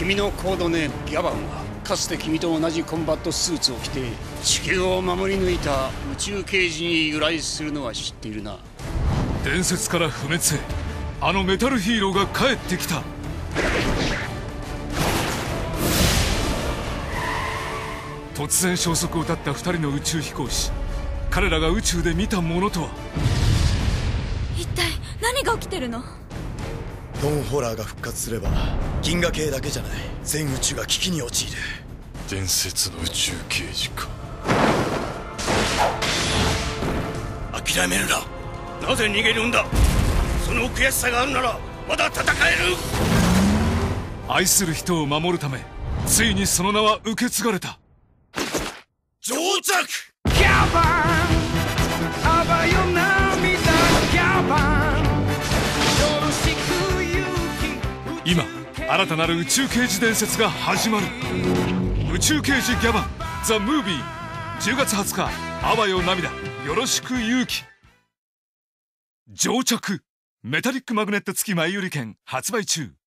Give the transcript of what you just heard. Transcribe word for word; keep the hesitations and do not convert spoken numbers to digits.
君のコードネームギャバンはかつて君と同じコンバットスーツを着て地球を守り抜いた宇宙刑事に由来するのは知っているな。 伝説から不滅へ、あのメタルヒーローが帰ってきた。突然消息を絶ったふたりの宇宙飛行士、彼らが宇宙で見たものとは。 一体何が起きてるの？ ドン・ホラーが復活すれば銀河系だけじゃない全宇宙が危機に陥る。 伝説の宇宙刑事か。 諦めるな。なぜ逃げるんだ。その悔しさがあるならまだ戦える。 愛する人を守るためついにその名は受け継がれた。 上着。 ギャバン、あばよ涙ギャバン、よろしく勇気。 今新たなる宇宙刑事伝説が始まる。宇宙刑事ギャバンザ・ムービー、じゅうがつはつか、あばよ涙よろしく勇気。上着メタリックマグネット付き前売り券発売中。